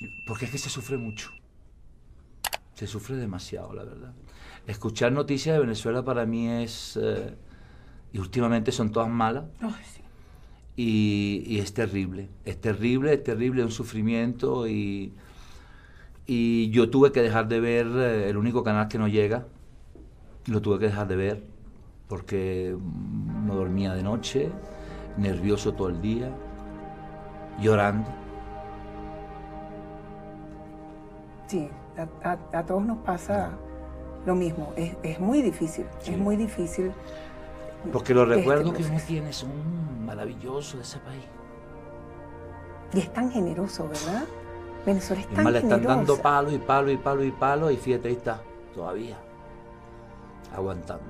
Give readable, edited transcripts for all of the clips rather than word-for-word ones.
Porque es que se sufre mucho. Se sufre demasiado, la verdad. Escuchar noticias de Venezuela para mí es... y últimamente son todas malas. Ay, sí. Y es terrible. Es terrible, es terrible, es un sufrimiento. Y yo tuve que dejar de ver el único canal que no llega. Lo tuve que dejar de ver porque no dormía de noche, nervioso todo el día, llorando. Sí, a todos nos pasa lo mismo. Es muy difícil, Sí. es muy difícil. Porque los recuerdos que proceso. uno tiene son maravillosos de ese país. Y es tan generoso, ¿verdad? Venezuela es Es tan más, le están generosa. dando palos y palos y palos y palos y fíjate, ahí está, todavía, aguantando.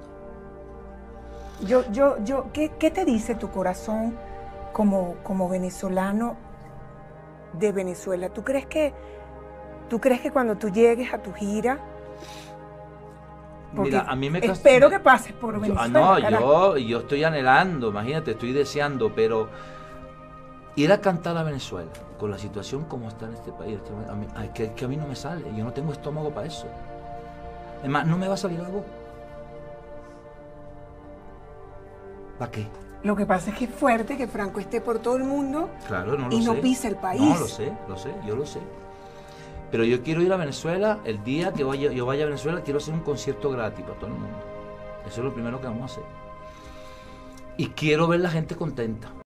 ¿Qué te dice tu corazón como venezolano de Venezuela? ¿Tú crees que cuando tú llegues a tu gira, porque Mira, a mí me espero que pases por Venezuela, no, carajo. yo estoy anhelando, imagínate, estoy deseando, pero ir a cantar a Venezuela con la situación como está en este país, que a mí no me sale, yo no tengo estómago para eso. Es más, no me va a salir la voz. ¿Para qué? Lo que pasa es que es fuerte que Franco esté por todo el mundo Claro, no lo y sé. no pise el país. No, yo lo sé. Pero yo quiero ir a Venezuela, el día que yo vaya a Venezuela, quiero hacer un concierto gratis para todo el mundo. Eso es lo primero que vamos a hacer. Y quiero ver la gente contenta.